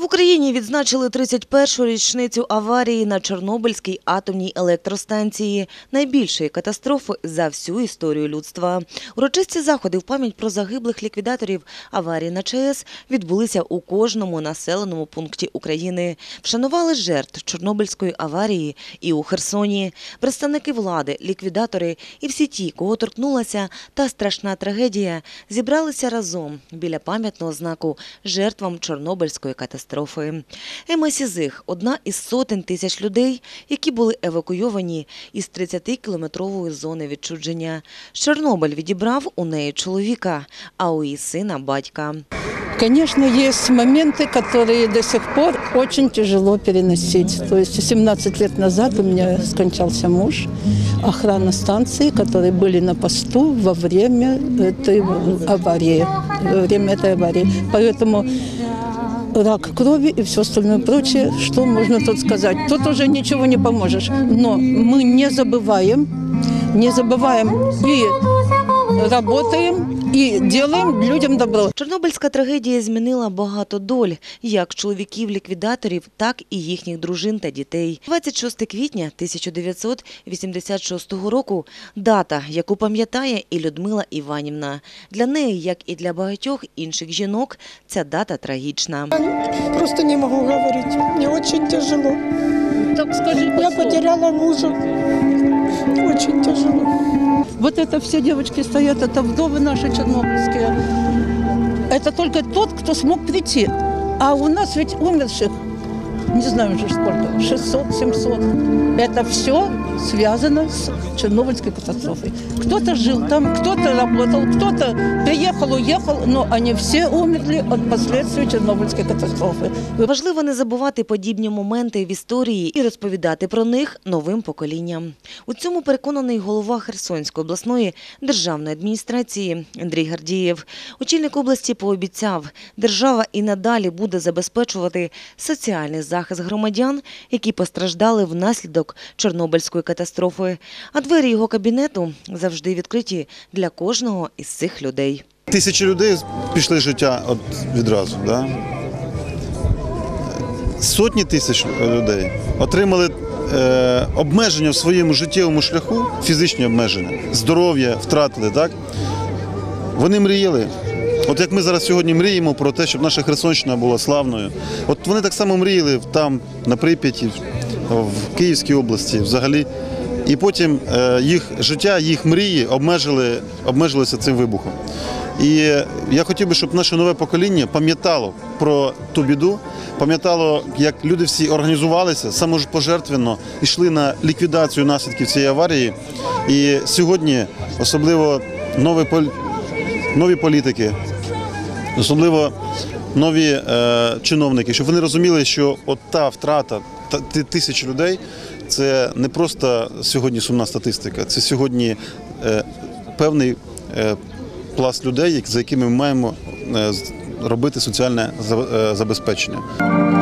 В Україні відзначили 31-шу річницю аварії на Чорнобильській атомній електростанції – найбільшої катастрофи за всю історію людства. Урочисті заходи в пам'ять про загиблих ліквідаторів аварії на ЧАЕС відбулися у кожному населеному пункті України. Вшанували жертв Чорнобильської аварії і у Херсоні. Представники влади, ліквідатори і всі ті, кого торкнулася та страшна трагедія, зібралися разом біля пам'ятного знаку жертвам Чорнобильської катастрофи. Ема Сізих – одна із сотень тисяч людей, які були евакуйовані із 30-кілометрової зони відчуження. Чорнобиль відібрав у неї чоловіка, а у її сина – батька. Конечно, есть моменты, которые до сих пор очень тяжело переносить. То есть 17 лет назад у меня скончался муж, охрана станции, которые были на посту во время этой аварии. Поэтому рак крови и все остальное прочее, что можно тут сказать. Тут уже ничего не поможешь. Но мы не забываем и работаем, і робимо людям добро. Чорнобильська трагедія змінила багато доль, як чоловіків-ліквідаторів, так і їхніх дружин та дітей. 26 квітня 1986 року – дата, яку пам'ятає і Людмила Іванівна. Для неї, як і для багатьох інших жінок, ця дата трагічна. Просто не можу говорити. Мені дуже тяжело. Так скажи, я потеряла мужа. Очень тяжело. Вот это все девочки стоят, это вдовы наши чернобыльские. Это только тот, кто смог прийти. А у нас ведь умерших, не знаю уже сколько, 600-700. Это все связано с Чернобыльской катастрофой. Кто-то жил там, кто-то работал, кто-то приехал, уехал, но они все умерли от последствий Чернобыльской катастрофи. Важливо не забувати подібні моменти в історії і розповідати про них новим поколінням. У цьому переконаний голова Херсонської обласної державної адміністрації Андрій Гордієв. Очільник області пообіцяв, держава і надалі буде забезпечувати соціальний захист громадян, які постраждали внаслідок Чорнобильської катастрофи. А двері його кабінету завжди відкриті для кожного із цих людей. Тисячі людей пішли з життя відразу. Да? Сотні тисяч людей отримали обмеження в своєму життєвому шляху, фізичні обмеження, здоров'я втратили. Так? Вони мріяли. От як ми зараз сьогодні мріємо про те, щоб наша Херсонщина була славною. От вони так само мріяли там, на Прип'яті, в Київській області взагалі. І потім їх життя, їх мрії обмежилися цим вибухом. І я хотів би, щоб наше нове покоління пам'ятало про ту біду, пам'ятало, як люди всі організувалися, самопожертвенно йшли на ліквідацію наслідків цієї аварії. І сьогодні особливо нові політики, особливо нові чиновники, щоб вони розуміли, що от та втрата тисяч людей – це не просто сьогодні сумна статистика, це сьогодні певний пласт людей, за якими ми маємо робити соціальне забезпечення.